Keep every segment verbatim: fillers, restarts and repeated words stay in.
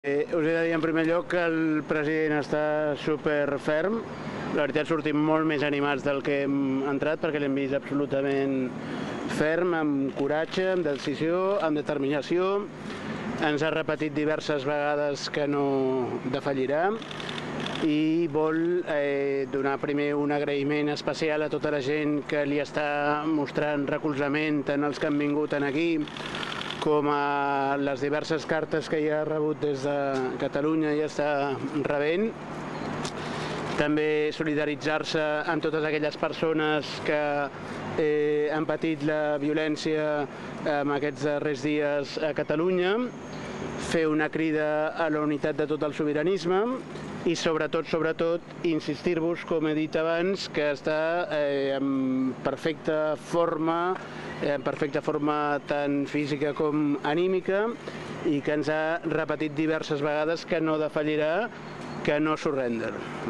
Eh, us he de dir en primer lloc que el president està super ferm. La veritat, sortim molt més animats del que hem entrat perquè l'hem vist absolutament ferm, amb coratge, amb decisió, amb determinació. Ens ha repetit diverses vegades que no defallirà i vol eh, donar primer un agraïment especial a tota la gent que li està mostrant recolzament, tant els que han vingut aquí com a les diverses cartes que ja ha rebut des de Catalunya i està rebent. També solidaritzar-se amb totes aquelles persones que eh, han patit la violència en aquests darrers dies a Catalunya, fer una crida a la unitat de tot el sobiranisme i sobretot, sobretot, insistir-vos, com he dit abans, que està eh, en perfecta forma, en perfecta forma tant física com anímica i que ens ha repetit diverses vegades que no defallirá, que no surrender.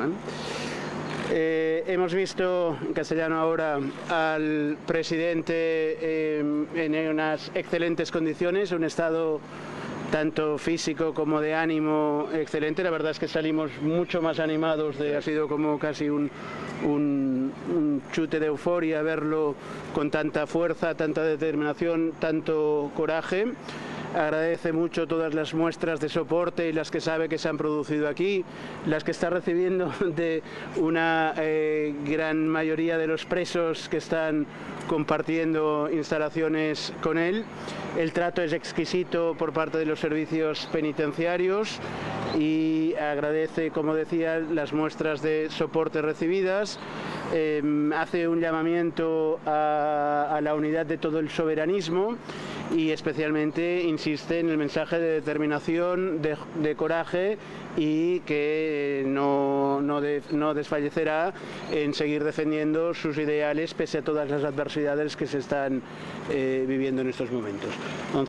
Eh, hemos visto en castellano ahora al presidente eh, en unas excelentes condiciones, un estado tanto físico como de ánimo excelente. La verdad es que salimos mucho más animados, de, ha sido como casi un, un, un chute de euforia verlo con tanta fuerza, tanta determinación, tanto coraje. Agradece mucho todas las muestras de soporte y las que sabe que se han producido aquí, las que está recibiendo de una eh, gran mayoría de los presos que están compartiendo instalaciones con él. El trato es exquisito por parte de los servicios penitenciarios y agradece, como decía, las muestras de soporte recibidas. Eh, hace un llamamiento a, a la unidad de todo el soberanismo y especialmente insiste en el mensaje de determinación, de, de coraje y que no, no, de, no desfallecerá en seguir defendiendo sus ideales pese a todas las adversidades que se están eh, viviendo en estos momentos.